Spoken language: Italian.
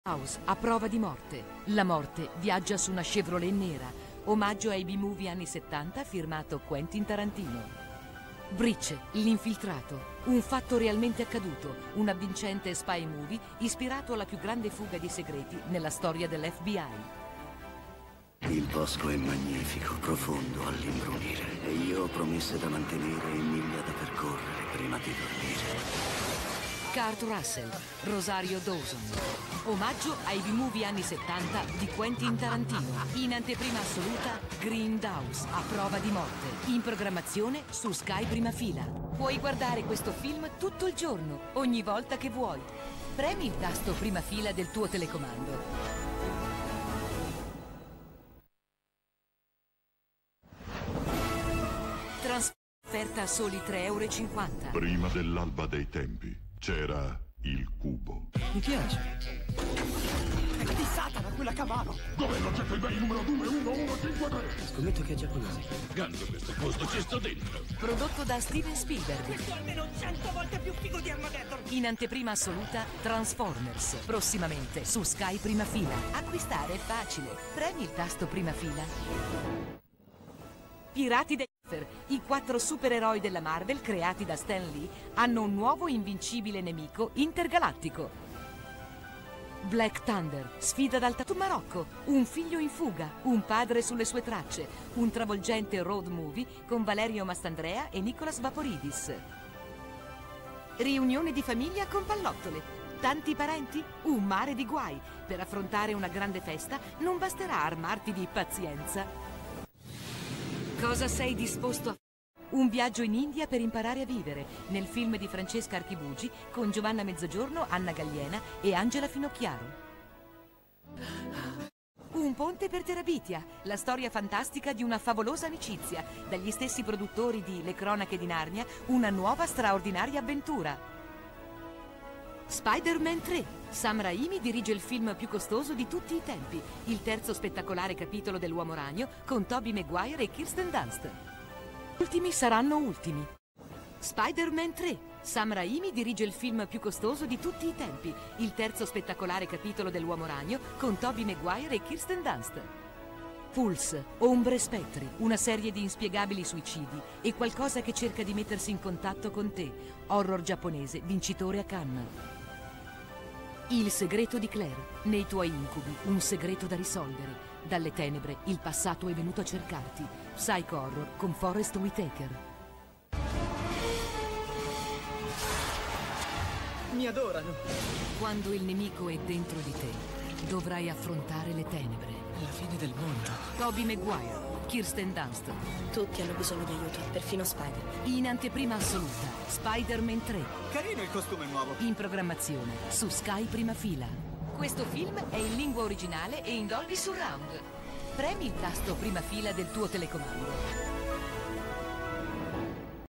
House a prova di morte. La morte viaggia su una Chevrolet nera. Omaggio ai B-movie anni 70 firmato Quentin Tarantino. Breach, l'infiltrato. Un fatto realmente accaduto. Un avvincente spy movie ispirato alla più grande fuga di segreti nella storia dell'FBI. Il bosco è magnifico, profondo all'imbrunire. E io ho promesse da mantenere e miglia da percorrere prima di dormire. Kurt Russell, Rosario Dawson. Omaggio ai B-movie anni 70 di Quentin Tarantino. In anteprima assoluta, Grindhouse a prova di morte. In programmazione su Sky Prima Fila. Puoi guardare questo film tutto il giorno, ogni volta che vuoi. Premi il tasto Prima Fila del tuo telecomando. Offerta a soli 3,50 €. Prima dell'alba dei tempi c'era il cubo. Mi piace. È di Satana quella cavalo! Dov'è l'oggetto eBay numero 21153? Scommetto che è giapponese. Ganzo, questo posto ci sto dentro. Prodotto da Steven Spielberg. Questo è almeno 100 volte più figo di Armageddon! In anteprima assoluta, Transformers. Prossimamente su Sky Prima Fila. Acquistare è facile. Premi il tasto Prima Fila. Pirati dei I 4 supereroi della Marvel creati da Stan Lee hanno un nuovo invincibile nemico intergalattico. Black Thunder, sfida dal Marocco, un figlio in fuga, un padre sulle sue tracce, un travolgente road movie con Valerio Mastandrea e Nicolas Vaporidis. Riunione di famiglia con pallottole. Tanti parenti? Un mare di guai. Per affrontare una grande festa non basterà armarti di pazienza. Cosa sei disposto a fare? Un viaggio in India per imparare a vivere, nel film di Francesca Archibugi con Giovanna Mezzogiorno, Anna Galliena e Angela Finocchiaro. Un ponte per Terabitia, la storia fantastica di una favolosa amicizia, dagli stessi produttori di Le cronache di Narnia, una nuova straordinaria avventura. Spider-Man 3. Sam Raimi dirige il film più costoso di tutti i tempi, il terzo spettacolare capitolo dell'Uomo Ragno con Tobey Maguire e Kirsten Dunst. Ultimi saranno ultimi. Spider-Man 3. Sam Raimi dirige il film più costoso di tutti i tempi, il terzo spettacolare capitolo dell'Uomo Ragno con Tobey Maguire e Kirsten Dunst. Pulse, Ombre e Spettri, una serie di inspiegabili suicidi e qualcosa che cerca di mettersi in contatto con te. Horror giapponese, vincitore a Cannes. Il segreto di Claire. Nei tuoi incubi, un segreto da risolvere. Dalle tenebre, il passato è venuto a cercarti. Psycho Horror con Forest Whitaker. Mi adorano! Quando il nemico è dentro di te, dovrai affrontare le tenebre. La fine del mondo. Tobey Maguire, Kirsten Dunst. Tutti hanno bisogno di aiuto, perfino Spider. In anteprima assoluta, Spider-Man 3. Carino il costume nuovo! In programmazione su Sky Prima Fila. Questo film è in lingua originale e in Dolby Surround. Premi il tasto Prima Fila del tuo telecomando.